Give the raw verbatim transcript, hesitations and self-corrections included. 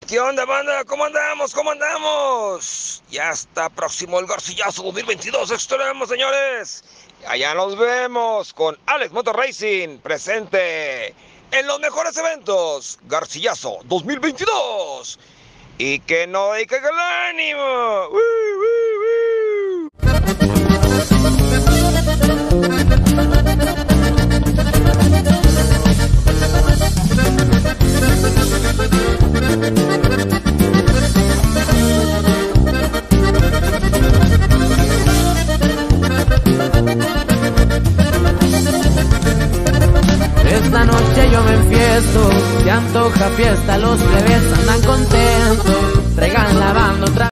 ¿Qué onda, banda? ¿Cómo andamos? ¿Cómo andamos? Ya está próximo el Garcillaso dos mil veintidós. Extremo, señores. Allá nos vemos con Alex Motor Racing presente en los mejores eventos. Garcillaso dos mil veintidós. Y que no decaiga el ánimo. ¡Woo, woo, woo! Esta noche yo me enfiesto, se antoja fiesta, los plebes andan contentos, traigan lavando otra